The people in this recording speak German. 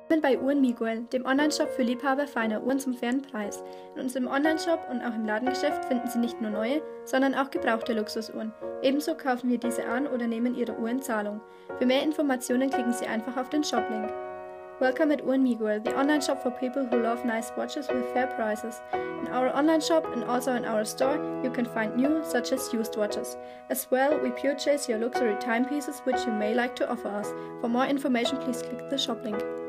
Willkommen bei Uhren Miguel, dem Onlineshop für Liebhaber feiner Uhren zum fairen Preis. In unserem Onlineshop und auch im Ladengeschäft finden Sie nicht nur neue, sondern auch gebrauchte Luxusuhren. Ebenso kaufen wir diese an oder nehmen Ihre Uhr in Zahlung. Für mehr Informationen klicken Sie einfach auf den Shop-Link. Welcome at Uhren Miguel, the online shop for people who love nice watches with fair prices. In our online shop and also in our store, you can find new, such as used watches. As well, we purchase your luxury timepieces which you may like to offer us. For more information, please click the shop link.